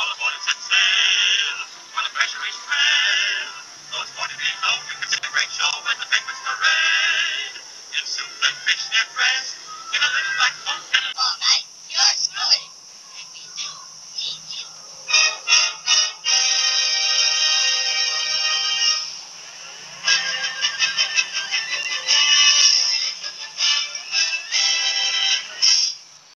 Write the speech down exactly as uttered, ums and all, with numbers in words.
all aboard and set sail. When the pressure is fair, those forty below, you can see the great show when the penguins parade. In soup and fish, they're dressed in a little black boat and all night.